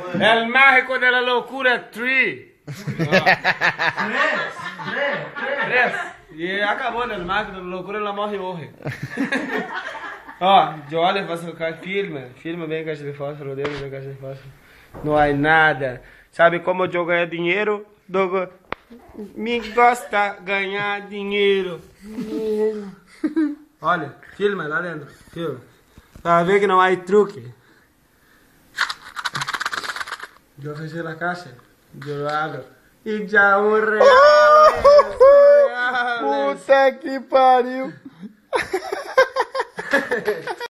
El mágico de la locura 3. Três. E acabou, né? El mágico de la locura, ela morre hoje. Ó, olha, faço filma bem caixa de fósforo, dentro da caixa de fósforo. Não há nada. Sabe como eu ganho dinheiro? Me gosta ganhar dinheiro. Olha, filma lá dentro, filma. Para ver que não há truque. Eu fechei a caixa, eu abro e já um real. Puta que pariu!